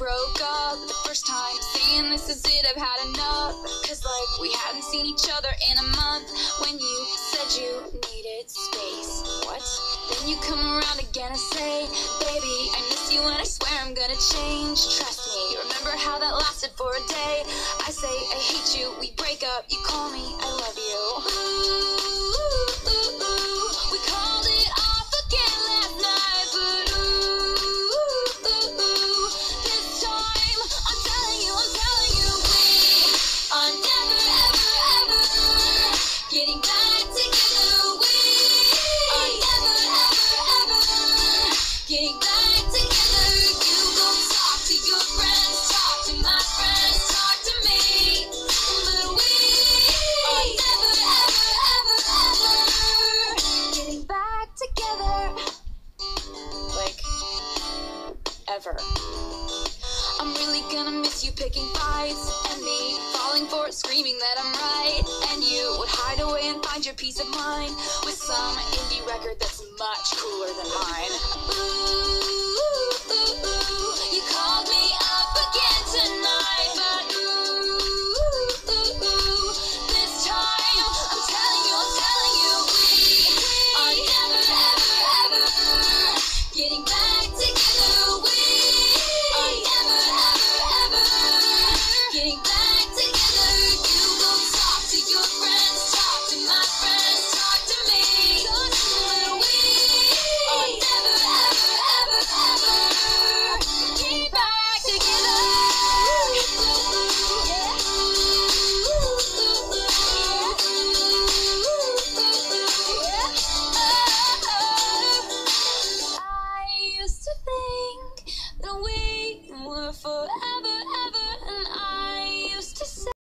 broke up the first time, saying this is it, I've had enough. Cause like we hadn't seen each other in a month. When you said you needed space, what? Then you come around again and say, baby, I miss you and I swear I'm gonna change. Trust me, remember how that lasted for a day? I say I hate you, we break up, you call me, I love you. Ooh, ooh, ooh, we called it off again last night, but this time I'm telling you, we are never, ever, ever getting back together. We are never, ever, ever getting back together. You go talk to your friends, talk to my friends, talk to me, but we are never, ever, ever, ever getting back together. Like, ever. I'm really gonna miss you picking fights, and me falling for it, screaming that I'm right. And you would hide away and find your peace of mind with some indie record that's much cooler than mine. Ooh.